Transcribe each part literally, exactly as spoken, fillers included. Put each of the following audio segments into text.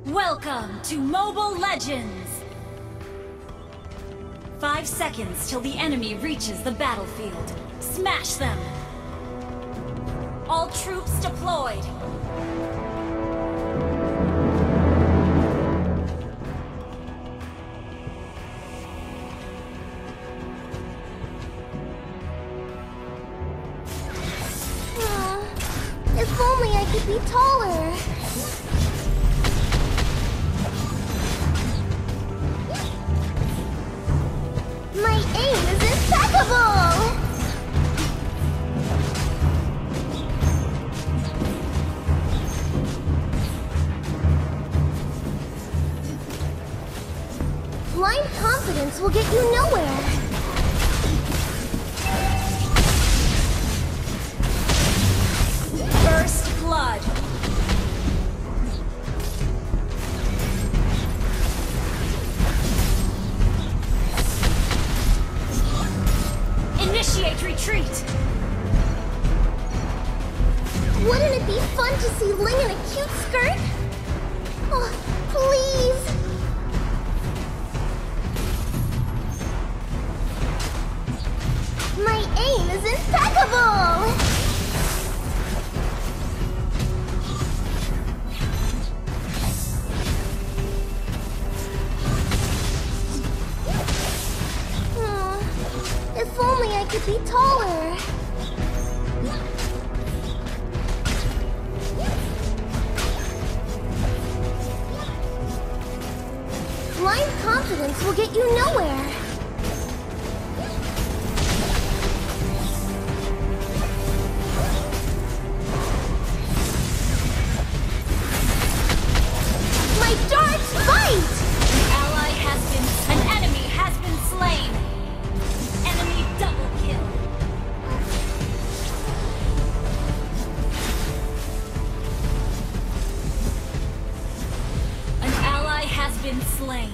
Welcome to Mobile Legends! Five seconds till the enemy reaches the battlefield. Smash them! All troops deployed! Uh, if only I could be taller. My aim is impeccable! Blind confidence will get you nowhere. First blood! Initiate retreat! Wouldn't it be fun to see Ling in a cute skirt? Oh, please! My aim is impeccable! Hmm, if only I could be taller. Blind confidence will get you nowhere. My darts bite! An ally has been... An enemy has been slain! Enemy double kill! An ally has been slain.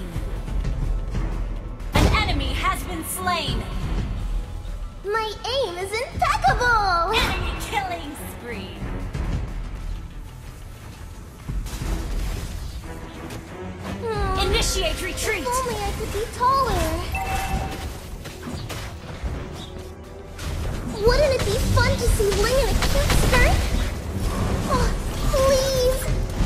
An enemy has been slain! My aim is impeccable! Enemy killing spree! Hmm, Initiate retreat! if only I could be taller. Wouldn't it be fun to see Ling in a cute skirt? Oh, please!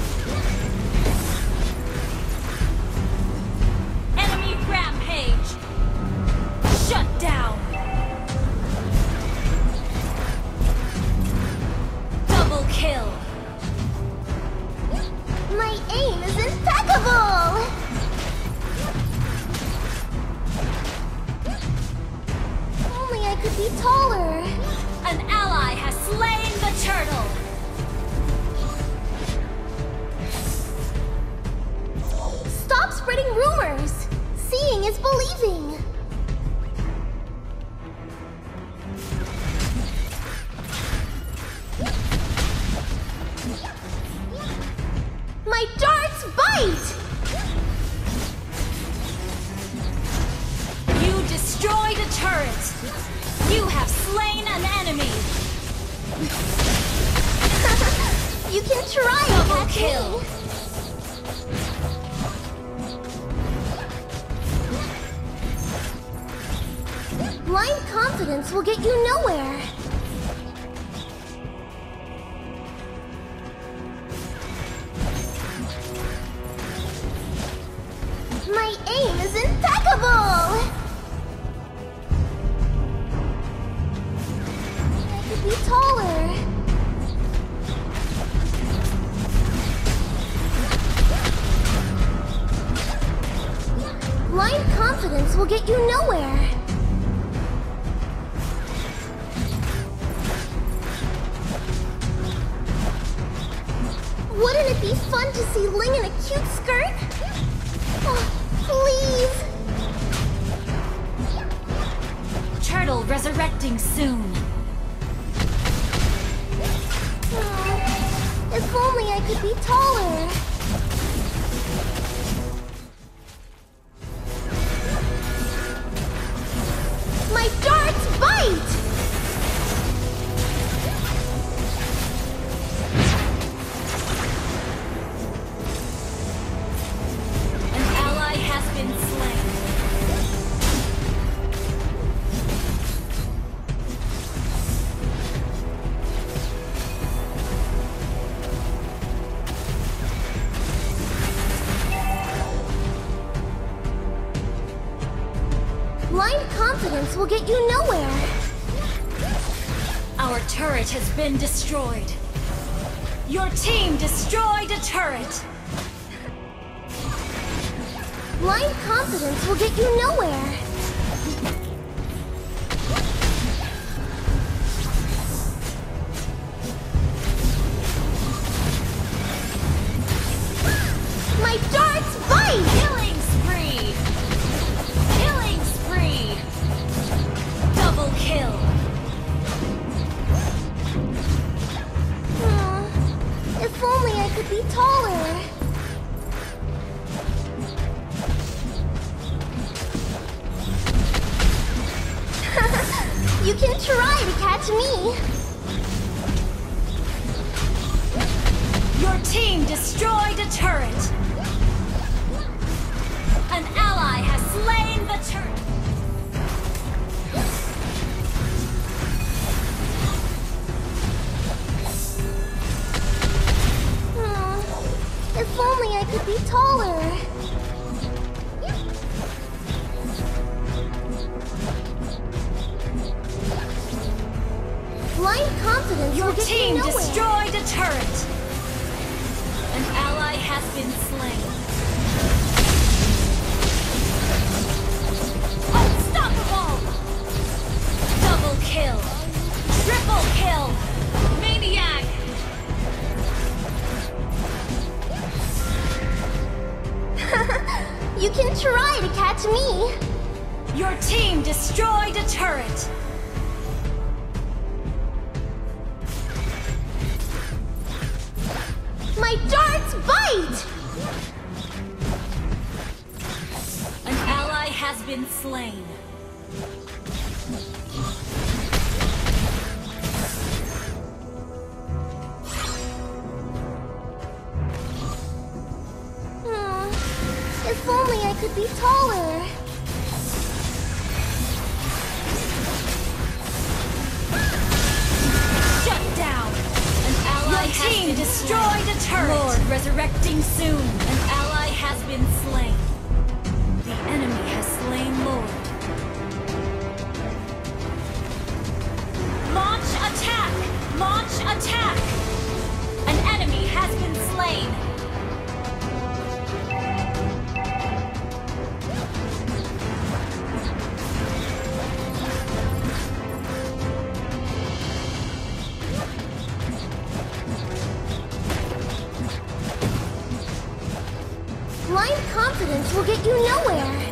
Enemy rampage! Shut down! Double kill! My aim is impeccable! If only I could be taller. An ally has slain the turtle! Stop spreading rumors! Seeing is believing! My darts bite! You destroyed a turret! You have slain an enemy! You can try and Double catch kill. me! Blind confidence will get you nowhere. My aim is impeccable! I could be taller. Blind confidence will get you nowhere. Wouldn't it be fun to see Ling in a cute skirt? Oh, please! Turtle resurrecting soon! Oh, if only I could be taller. My darts bite! will get you nowhere. Our turret has been destroyed. Your team destroyed a turret. Blind confidence will get you nowhere. My darts bite! Killing spree! Killing spree! Double kill! Aw, if only I could be taller. You can try to catch me. Your team destroyed a turret. An ally has slain the turret. Hmm. If only I could be taller. Blind confidence Your will get team you nowhere. destroyed a turret. An ally has been slain. Unstoppable! Double kill! Triple kill! Maniac! You can try to catch me. Your team destroyed a turret. My darts bite! An ally has been slain. Hmm. If only I could be taller. Shut down! An ally Your has team been destroyed slain. a turret. Lord resurrecting soon. An ally has been slain. The enemy has slain Lord. Launch attack! Launch attack! An enemy has been slain. Blind confidence will get you nowhere.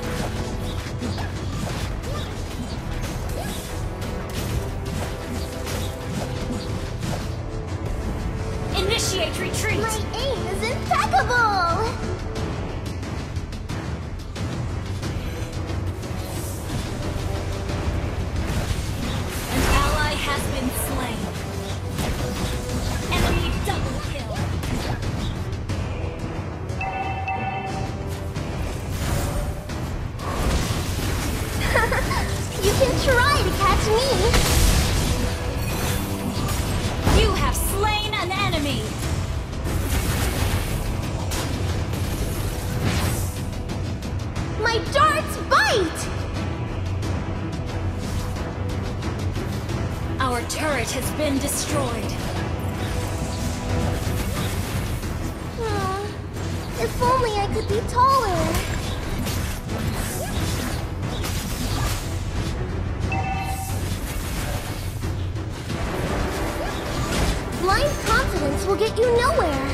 Initiate retreat! My aim is impeccable! An ally has been slain. Enemy double kill. You can try to catch me. You have slain an enemy. My darts bite! Our turret has been destroyed. Hmm. If only I could be taller. Blind confidence will get you nowhere.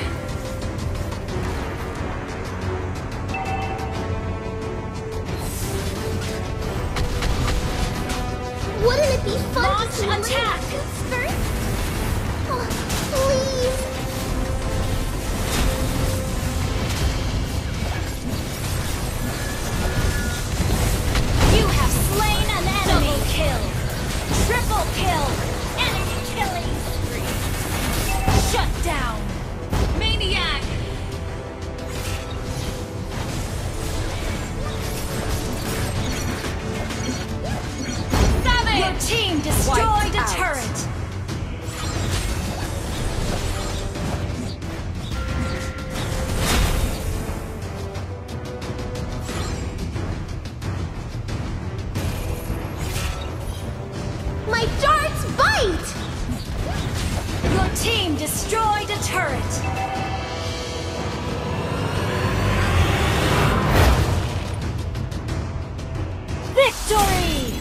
Wouldn't it be fun Launch to see Link attack! in a skirt? Oh, please. You have slain an enemy. Double kill. Triple kill. Enemy killing spree. Shut down. Maniac. Savage. Your team destroyed Wiped a out. turret. My darts bite! Your team destroyed a turret! Victory!